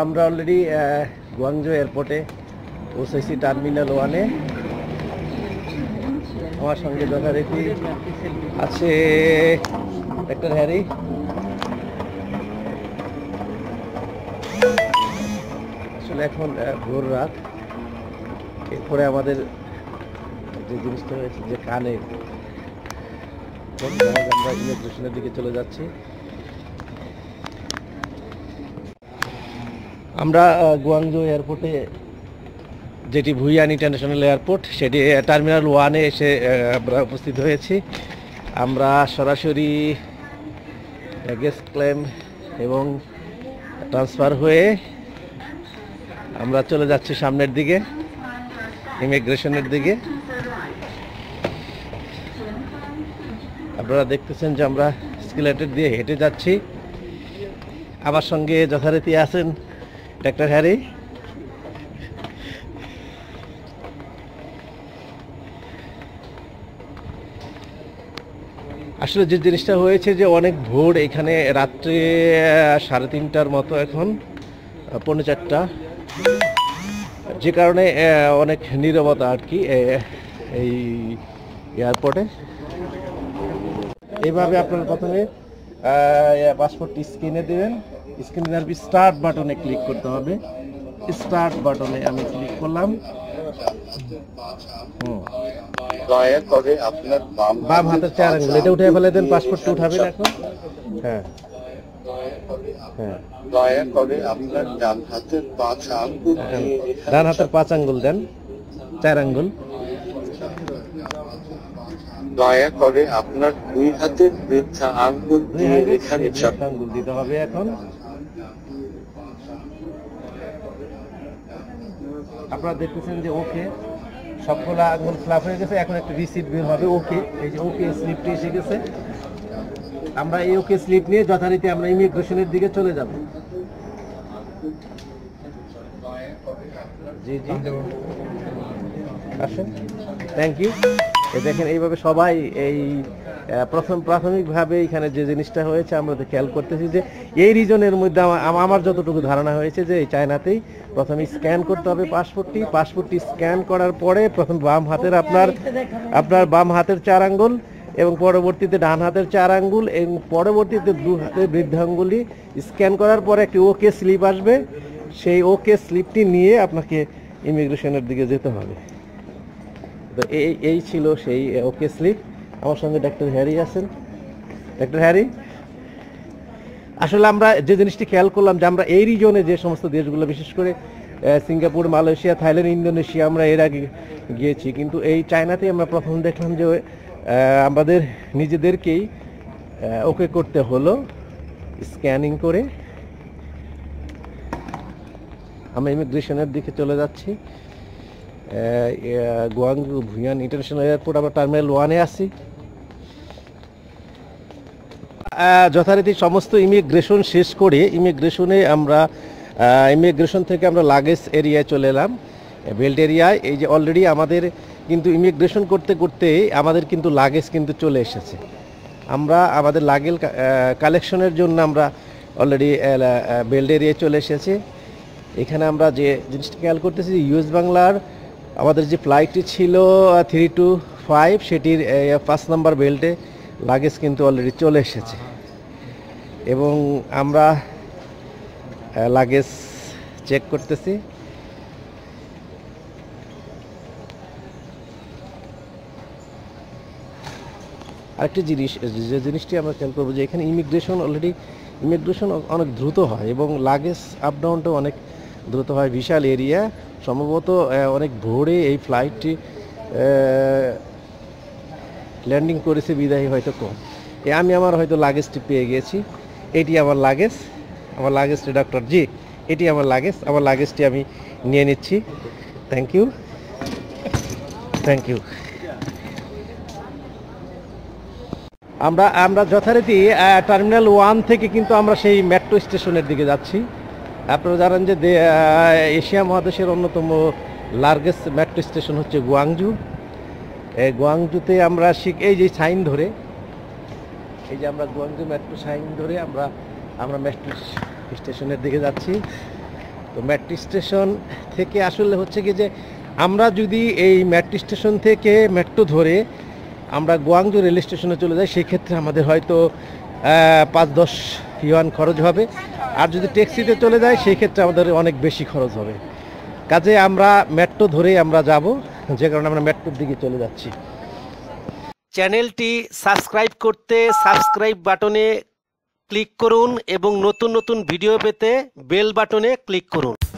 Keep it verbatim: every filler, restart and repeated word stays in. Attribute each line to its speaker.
Speaker 1: আমরা already Guangzhou এয়ারপোর্টে পৌঁছেছি টার্মিনাল ওয়ানে। আমার সঙ্গে যথারীতি আছে ডাক্তার হ্যারি। আসলে এখন ভোর রাত। এরপরে আমাদের যে জিনিসটা হয়েছে যে কানে আমরা ইমিগ্রেশনের দিকে চলে যাচ্ছি। আমরা গুয়াংজু এয়ারপোর্টে, যেটি ভুইয়ান ইন্টারন্যাশনাল এয়ারপোর্ট, সেটি টার্মিনাল ওয়ানে এসে আমরা উপস্থিত হয়েছি। আমরা সরাসরি ব্যাগেজ ক্লেম এবং ট্রান্সফার হয়ে আমরা চলে যাচ্ছি সামনের দিকে, ইমিগ্রেশনের দিকে। আপনারা দেখতেছেন যে আমরা স্কেলেটর দিয়ে হেঁটে যাচ্ছি। আমার সঙ্গে যথারীতি আছেন ডাক্তার হ্যারি। আসলে যে জিনিসটা হয়েছে যে অনেক ভোর, এখানে রাত্রে সাড়ে তিনটার মতো, এখন পৌনে চারটা, যে কারণে অনেক নীরবতা আর কি এই এয়ারপোর্টে। এইভাবে আপনার প্রথমে পাসপোর্টটি স্ক্রিনে দেবেন। স্ক্রিনে দেওয়ার পর স্টার্ট বাটনে ক্লিক করতে হবে। স্টার্ট বাটনে আমি ক্লিক করলাম।
Speaker 2: দয়া করে আপনার
Speaker 1: বাম হাতের চার আঙ্গুল এটা উঠে ফেলে দেন। পাসপোর্টটা উঠাবেন এখন। হ্যাঁ হ্যাঁ
Speaker 2: দয়া করে আপনার ডান হাতের পাঁচ আঙ্গুল
Speaker 1: ডান হাতের পাঁচ আঙ্গুল দেন, চার আঙ্গুল।
Speaker 2: দয়া করে আপনার দুই হাতের বৃদ্ধা আঙ্গুল দিয়ে এখানে চাপ
Speaker 1: আঙ্গুল দিতে হবে এখন। আপনারা দেখতেছেন যে ওকে, সবগুলা আঙ্গুল ফ্লাপ হয়ে গেছে। এখন একটা রিসিট বের হবে। ওকে, এই যে ওকে স্লিপটি এসে গেছে। আমরা এই ওকে স্লিপ নিয়ে যথারীতি আমরা ইমিগ্রেশনের দিকে চলে যাব। জি জি আসেন, থ্যাংক ইউ। দেখেন এইভাবে সবাই এই প্রথম প্রাথমিকভাবে এখানে যে জিনিসটা হয়েছে আমরা তো খেয়াল করতেছি যে এই রিজনের মধ্যে আমার যতটুকু ধারণা হয়েছে যে এই চায়নাতেই প্রথমে স্ক্যান করতে হবে পাসপোর্টটি। পাসপোর্টটি স্ক্যান করার পরে প্রথম বাম হাতের আপনার আপনার বাম হাতের চার আঙ্গুল এবং পরবর্তীতে ডান হাতের চার আঙ্গুল এবং পরবর্তীতে দু হাতের বৃদ্ধাঙ্গুলি স্ক্যান করার পরে একটি ওকে স্লিপ আসবে। সেই ওকে স্লিপটি নিয়ে আপনাকে ইমিগ্রেশনের দিকে যেতে হবে। তো এই এই ছিল সেই ওকে স্লিপ। আমার সঙ্গে ডাক্তার হ্যারি আছেন। ডাক্তার হ্যারি, আসলে আমরা যে জিনিসটি খেয়াল করলাম যে আমরা এই রিজনে যে সমস্ত দেশগুলো, বিশেষ করে সিঙ্গাপুর, মালয়েশিয়া, থাইল্যান্ড, ইন্দোনেশিয়া আমরা এর আগে গিয়েছি, কিন্তু এই চায়নাতে আমরা প্রথম দেখলাম যে আমাদের নিজেদেরকেই ওকে করতে হলো স্ক্যানিং করে। আমরা ইমিগ্রেশনের দিকে চলে যাচ্ছি। গুয়াংজু ভুইয়ান ইন্টারন্যাশনাল এয়ারপোর্ট, আমরা টার্মিনাল ওয়ানে আছি। যথারীতি সমস্ত ইমিগ্রেশন শেষ করে ইমিগ্রেশনে আমরা ইমিগ্রেশন থেকে আমরা লাগেজ এরিয়ায় চলে এলাম, বেল্ট এরিয়ায়। এই যে অলরেডি আমাদের কিন্তু ইমিগ্রেশন করতে করতে আমাদের কিন্তু লাগেজ কিন্তু চলে এসেছে। আমরা আমাদের লাগেজ কালেকশনের জন্য আমরা অলরেডি বেল্ট এরিয়ায় চলে এসেছি। এখানে আমরা যে জিনিসটা খেয়াল করতেছি যে ইউএস বাংলার আমাদের যে ফ্লাইটটি ছিল থ্রি টু ফাইভ, সেটির পাঁচ নাম্বার বেল্টে লাগেজ কিন্তু অলরেডি চলে এসেছে এবং আমরা লাগেজ চেক করতেছি। আরেকটি জিনিস, যে জিনিসটি আমরা খেয়াল করবো যে এখানে ইমিগ্রেশন অলরেডি ইমিগ্রেশন অনেক দ্রুত হয় এবং লাগেজ আপ ডাউনটাও অনেক দ্রুত হয়। বিশাল এরিয়া, সম্ভবত অনেক ভোরে এই ফ্লাইটটি ল্যান্ডিং করেছে বিদায়ী হয়তো কম। এ আমি আমার হয়তো লাগেজটি পেয়ে গেছি। এটি আমার লাগেজ, আমার লাগেজটি ডক্টর জি, এটি আমার লাগেজ। আমার লাগেজটি আমি নিয়ে নিচ্ছি। Thank you, thank you. আমরা আমরা যথারীতি টার্মিনাল ওয়ান থেকে কিন্তু আমরা সেই মেট্রো স্টেশনের দিকে যাচ্ছি। আপনারা জানেন যে এশিয়া মহাদেশের অন্যতম লার্জেস্ট মেট্রো স্টেশন হচ্ছে গুয়াংজু। এই গুয়াংজুতে আমরা শিখ এই যে সাইন ধরে, এই যে আমরা গুয়াংজু মেট্রো সাইন ধরে আমরা আমরা মেট্রো স্টেশনের দিকে যাচ্ছি। তো মেট্রো স্টেশন থেকে আসলে হচ্ছে কি যে আমরা যদি এই মেট্রো স্টেশন থেকে মেট্রো ধরে আমরা গুয়াংজু রেল স্টেশনে চলে যাই, সেক্ষেত্রে আমাদের হয়তো পাঁচ দশ ইউয়ান খরচ হবে। আর যদি ট্যাক্সিতে চলে যাই সেই ক্ষেত্রে আমাদের অনেক বেশি খরচ হবে। কাজে আমরা মেট্রো ধরেই আমরা যাব, যে কারণে আমরা মেট্রোর দিকে চলে যাচ্ছি। চ্যানেলটি সাবস্ক্রাইব করতে সাবস্ক্রাইব বাটনে ক্লিক করুন এবং নতুন নতুন ভিডিও পেতে বেল বাটনে ক্লিক করুন।